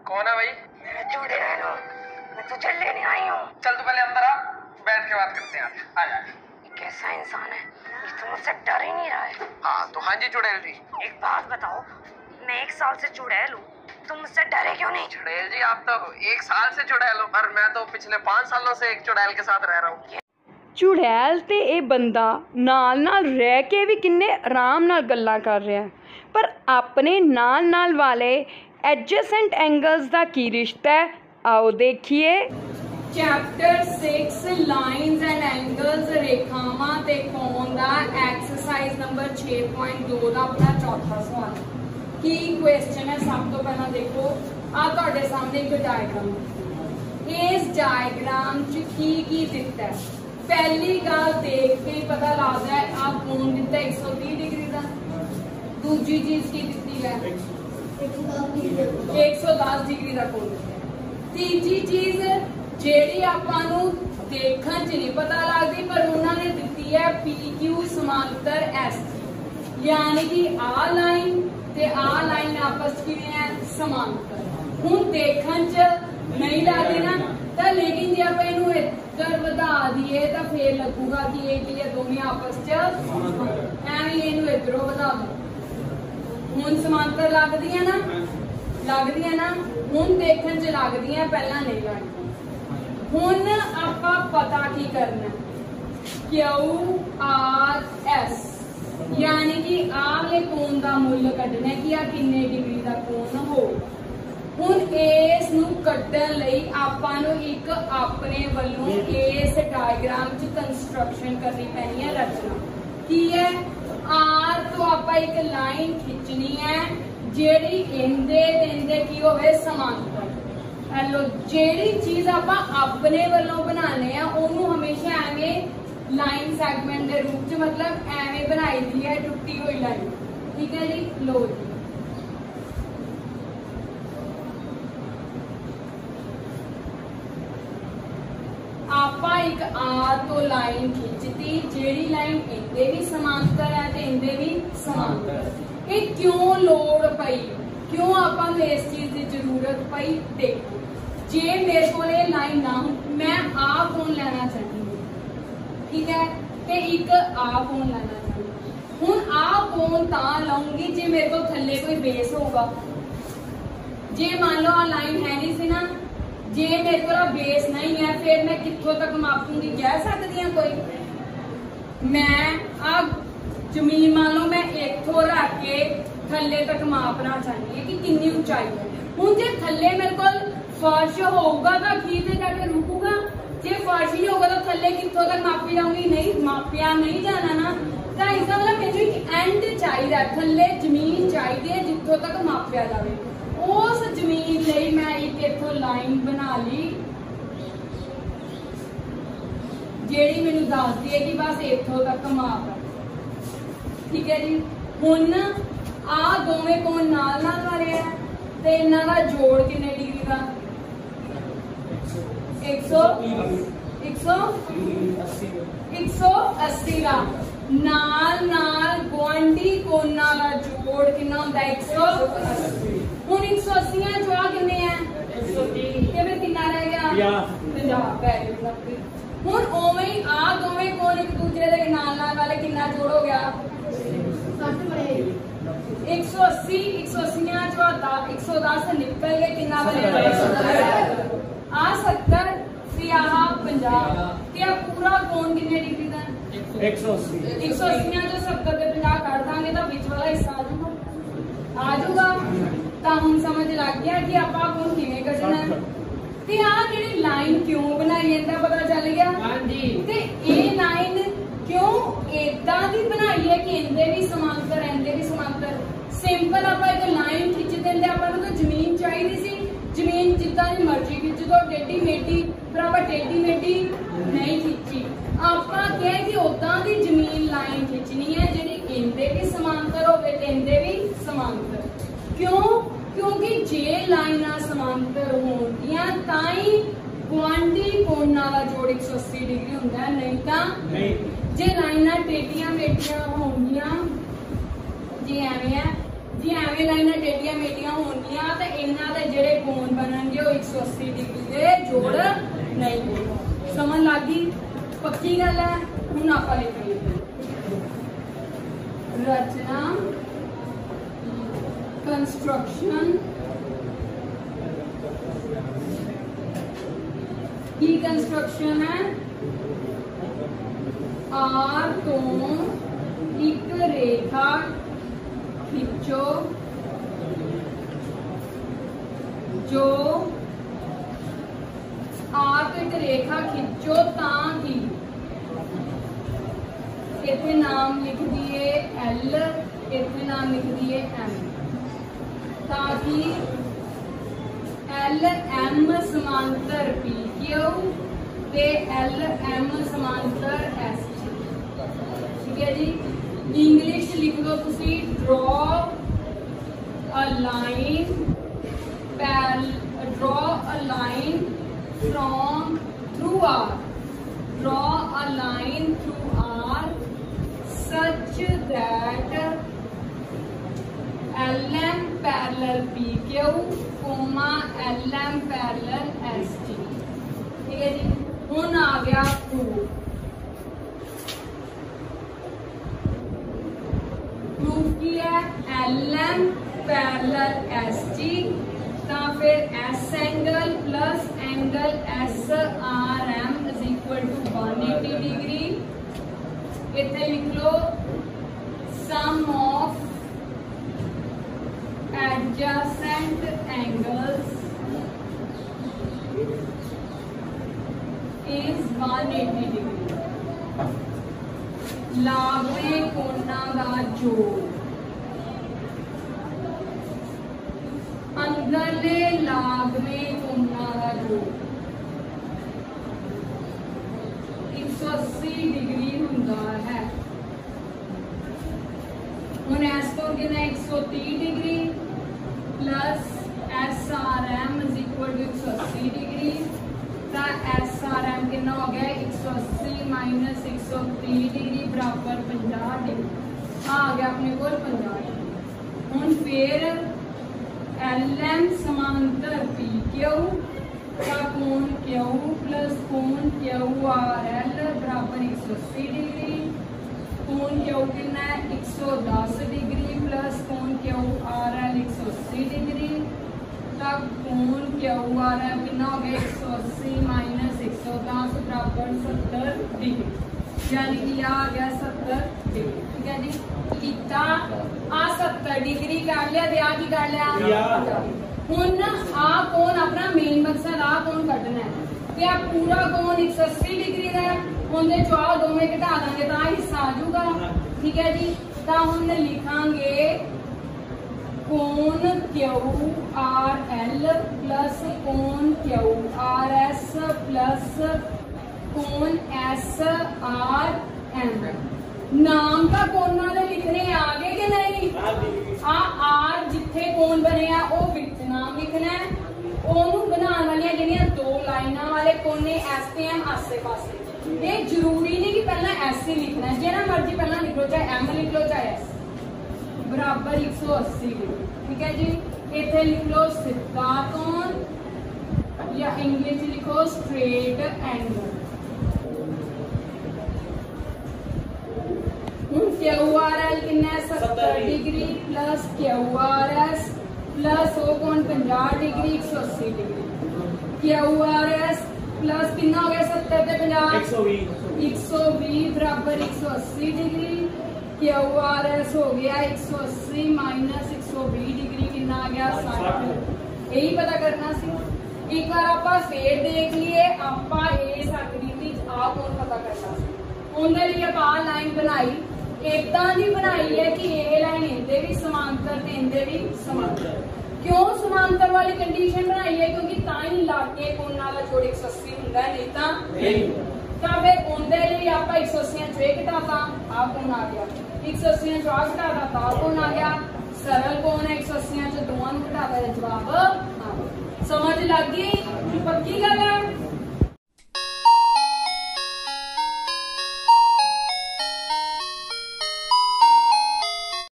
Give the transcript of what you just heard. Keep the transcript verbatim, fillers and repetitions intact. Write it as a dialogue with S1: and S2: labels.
S1: कौन है भाई?
S2: चुड़ैल, मैं तुझे लेने आई हूँ।
S1: चल तू पहले अंदर आ, बैठ के बात करते हैं। आ जा।
S2: कैसा इंसान है ये, तो मुझसे डर ही नहीं रहा है।
S1: हाँ तो हाँ जी चुड़ैल जी।
S2: एक बात बताओ, मैं एक साल से चुड़ैल हूँ, तुम मुझसे डरे क्यों नहीं?
S1: चुड़ैल जी आप तो एक साल से चुड़ैल हो, पर मैं तो पिछले पाँच सालों से एक चुड़ैल के साथ रह रहा हूँ।
S3: चुड़ैल ते ये बंदा नाल नाल रह के भी किन्ने आराम नाल गल्लां कर रहा है, पर अपने नाल नाल वाले एडजेसेंट एंगल्स का की रिश्ता है, आओ देखिए। Chapter six lines and angles रेखावां ते कोण दा एक्सरसाइज नंबर छे पॉइंट दो का अपना चौथा सवाल की क्वेश्चन है। सब तो पहला देखो आ तुहाडे सामने एक डायग्राम, इस डायग्राम च की की दिता है। पहली गल देख के पता लगता है आ कोण दिता एक सौ तीस डिग्री का। दूजी चीज की दी है एक सौ दस डिग्री का कोण दिता है। तीजी चीज जेड़ी आपां नूं देखण च नहीं पता लगती, पर उन्होंने दी है पी क्यू समांतर एस, यानी कि आ लाइन ते आ लाइन आपस किवें है समांतर। हुण देखण च नहीं लगदी ना, तो लेकिन जे आप इनू इधर वधा दिए तो फिर लगूगा कि ये की दोवें आपस च एवें इनू इधरों वधा दो। हुण समांतर लगदियां ना, लगदियां ना, हुण देखण च लगदियां, पहला नहीं लगदियां। हुण आपां पता की करना, क्यू आर एस, यानी कि आले कोण दा मुੱਲ कढना कि आ किन्ने डिग्री दा कोण हो। हुण इस नूं कढण लई आपां नूं एक अपने वल्लों इस डायग्राम च कंस्ट्रक्शन करनी पैनी है, रचना की है। आर तो आपां एक लाइन खिंचनी है जेड़ी इंदे इंदे की होवे समांतर। हेलो, जेड़ी चीज आपां अपने वल्लों बनाने आ ओनू हमेशा एवें लाइन सैगमेंट के रूप च, मतलब एवें बनाई दी है टुटी हुई लाइन। ठीक है जी, लो जी आपा एक आर तो लाइन खिंचती, जेड़ी लाइन इंदे भी समांतर है ते इंदे भी समांतर। ये क्यों लोड़ पई, क्यों आपा नूं इस चीज की जरूरत पई? देखो, जे मेरे को ये लाइन ना हो, मैं आ कोण लेना चाहती हूँ, ठीक है, ते एक आ कोण लेना चाहती हूँ। हुण आ कोण तां लाऊंगी जे मेरे को थल्ले कोई बेस होगा। जे मान लो आ लाइन है नहीं सी ना, जे मेरे को बेस नहीं है, फिर मैं कित्थों तक मापूंगी? कह सकती हूँ कोई? मैं आ जमीन मान लो मैं इथों रख के थल्ले तक मापना चाहती है कि कितनी ऊंचाई है। हुण जे थल्ले मेरे को फर्श होगा तो किते जाके रुकूगा, जे फर्श ही होगा तो थल्ले कित्थों तक मापी जाऊंगी? नहीं, मापिया नहीं जाना ना। तो इसका मतलब मैनूं एक एंड चाहिए, थल्ले जमीन चाहिए जिथों तक मापिया जाए। उस जमीन लई मैं एक इथों लाइन बना ली जेड़ी मैनू दसदी है कि बस इथों तक माप है। ठीक है जी, हुण आ दोवें कोण नाल नाल वाले है ते इन्हां दा जोड़ किन्ने डिग्री का? एक सौ एक सौ एक सौ अस्सी का। नाल नाल गुआंढी कोणां दा जोड़ किन्ना हुंदा? एक सौ अस्सी। हुण एक सौ अस्सी चो आ किन्ने है? एक सौ तीस। ते फिर किन्ना रह गया? पचास। Very good. हुण ओवें ही आ दोवें कोण एक दूसरे दे नाल नाल वाले किन्ना जोड़ हो गया? एक सौ अस्सी। एक सौ अस्सी चो एक सौ दस निकल गए, किन्ना बने? आ सत्तर ते आ पचास, ते आ पूरा कोण किन्ने डिग्री दा? एक सौ अस्सी। एक सौ अस्सी चो सत्तर ते पचास कट दांगे तो विच वाला हिस्सा आ जाऊगा, आ जाऊगा। तो हम समझ लग गया कि आप कोण किवें कढना है। ते आ जेहड़ी लाइन क्यों बनाई इहदा पता चल गया। हां जी। ते ये लाइन क्यों इदां दी बनाई है कि इंदे भी समांतर इंदे भी समांतर। सिंपल आप एक लाइन खिंच देंगे, आपां नूं जमीन चाहिए सी, जमीन जिद्दां दी मर्जी खिंच दो, टेढ़ी मेढ़ी, पर आपां टेढ़ी मेढ़ी नहीं खिंची। आपां कह कि उदां दी जमीन लाइन खिंचनी है जेहड़ी इंदे भी समांतर होवे ते इंदे भी समांतर। क्यों? क्योंकि जे लाइनां समांतर होणगियां तां ही गुआंढी कोणां दा जोड़ एक सौ अस्सी डिग्री हुंदा है, नहीं तां जे लाइनां टेढ़ियां मेढ़ियां होणगियां, जे एवें है, जे एवें लाइनां टेढ़ियां मेढ़ियां होणगियां ते इन्हां दे ਜਿਹੜੇ ਕੋਣ ਬਣਨਗੇ ਉਹ एक सौ अस्सी डिग्री ਦੇ ਜੋੜ ਨਹੀਂ ਹੋਣਗੇ। ਸਮਝ ਲੱਗ ਗਈ? ਪੱਕੀ ਗੱਲ ਹੈ। ਹੁਣ ਆਪਾਂ ਲਿਖੀਏ रचना कंस्ट्रक्शन की कंस्ट्रक्शन है आर तो एक रेखा खिंचो जो आर तो एक रेखा खिंचो ताकि इतने नाम लिख दिए एल, इतने नाम लिख दिए एम, ताकि एल एम समांतर पी क्यू ते एल एम समांतर एस टी। ठीक है जी। इंग्लिश लिख दो तुसी ड्रॉ अ लाइन पैर draw a line from through R draw a line through R such that L M parallel P Q, comma L M parallel S T। ठीक है जी। ਹੁਣ आ गया proof। proof की है L M parallel S T, ਤਾਂ फिर S angle plus angle S R M is equal to one hundred eighty degree। इतने लिख लो sum of adjacent angles is one hundred eighty degree. लाभवे कोणा दा जोड़ अंदरले लाभवे कोणा दा जोड़ एक सौ अस्सी डिग्री हुंदा है। हुण एस कोण कितना एक सौ तीस degree plus S R M is equal to एक सौ अस्सी डिग्री। तो एस आर एम कितना हो गया एक सौ अस्सी माइनस एक सौ तीस डिग्री बराबर पचास डिग्री। आ गया अपने को पचास डिग्री। हुण फिर एल एम समांतर पी क्यू का कोण क्यू प्लस कोण क्यू आर एल बराबर एक सौ अस्सी डिग्री। कोण क्यू कितना है एक सौ दस डिग्री प्लस कोण क्यू आर एल एक सौ अस्सी डिग्री। तब कोण क्यू आर एल कितना हो गया एक सौ अस्सी माइनस एक सौ दस बराबर सत्तर डिग्री, यानी कि यह आ गया सत्तर डिग्री। ठीक है जी। कितना आ सत्तर डिग्री कर लिया दिया की कर लिया। ਹੁਣ आ कोण अपना मेन मकसद आ कोण कटना है ते आ पूरा कोण एक सौ अस्सी डिग्री का है। ਹੁਣ ਦੇ ਚੋਂ ਦੋਵੇਂ ਘਟਾ ਦਾਂਗੇ ਤਾਂ ਹਿੱਸਾ आ जाऊगा। ठीक है जी। ਤਾਂ ਹੁਣ ਲਿਖਾਂਗੇ कोण क्यू आर एल प्लस कोण क्यू आर एस प्लस कोण एस आर एम। नाम का कोणा दे लिखने आ गए कि नहीं? आ आर जिथे कोण बने वो विच नाम लिखना है। ओनू बनाने वाली ਜਿਹੜੀਆਂ दो लाइना वाले कोने एस ते एम आसे पासे। ये जरूरी नहीं कि पहला एस ही लिखना है, जिहड़ा मर्जी पहला लिख लो, चाहे एम लिख लो चाहे एस बराबर एक सौ अस्सी डिग्री। ठीक है जी। इथे लिख लो सीधा कोण या इंग्लिश लिखो straight angle. Q R L कितना सत्तर degree plus Q R S plus वो कौन पचास डिग्री एक सौ अस्सी degree. Q R S plus कितना हो गया सत्तर पे पचास एक सौ बीस बराबर एक सौ अस्सी डिग्री। क्यू आर एस हो गया एक सौ अस्सी माइनस एक सौ बीस डिग्री कितना आ गया साठ। यही पता करना सी। एक बार आप फिर देख लिए आप इस आकृति आ कौन पता करना सी। उनके लिए आप लाइन बनाई इदा नहीं बनाई है कि ये लाइन इनके भी समांतर ते इनके भी समांतर। क्यों समांतर वाली कंडीशन बनाई है? क्योंकि ताई लागे कोणा दा जोड़ एक सौ अस्सी हुंदा है, नहीं तां तां फिर उनके लिए आप एक सौ अस्सी चो एक घटाता आ कोण आ गया, एक सौ अस्सी चो आ घटाता ता कोण आ गया। सरल कोण है एक सौ अस्सी चो दोवां नूं घटाता जवाब आ गया। समझ लग गई? पक्की गल है।